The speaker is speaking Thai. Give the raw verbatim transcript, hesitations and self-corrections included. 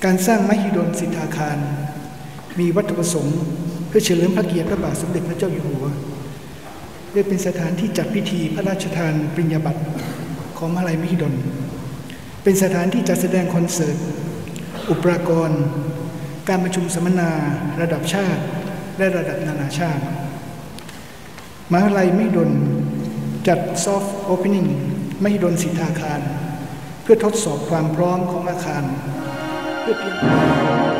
การสร้างมหิดลสิทธาคารมีวัตถุประสงค์เพื่อเฉลิมพระเกียรติพระบาทสมเด็จพระเจ้าอยู่หัวได้เป็นสถานที่จัดพิธีพระราชทานปริญญาบัตรของมหาวิทยาลัยมหิดลเป็นสถานที่จัดแสดงคอนเสิร์ตอุปกรณ์การประชุมสัมมนาระดับชาติและระดับนานาชาติมหาวิทยาลัยมหิดลจัดซอฟต์โอเพนนิ่งมหิดลสิทธาคารเพื่อทดสอบความพร้อมของอาคารเพื่อเตรียม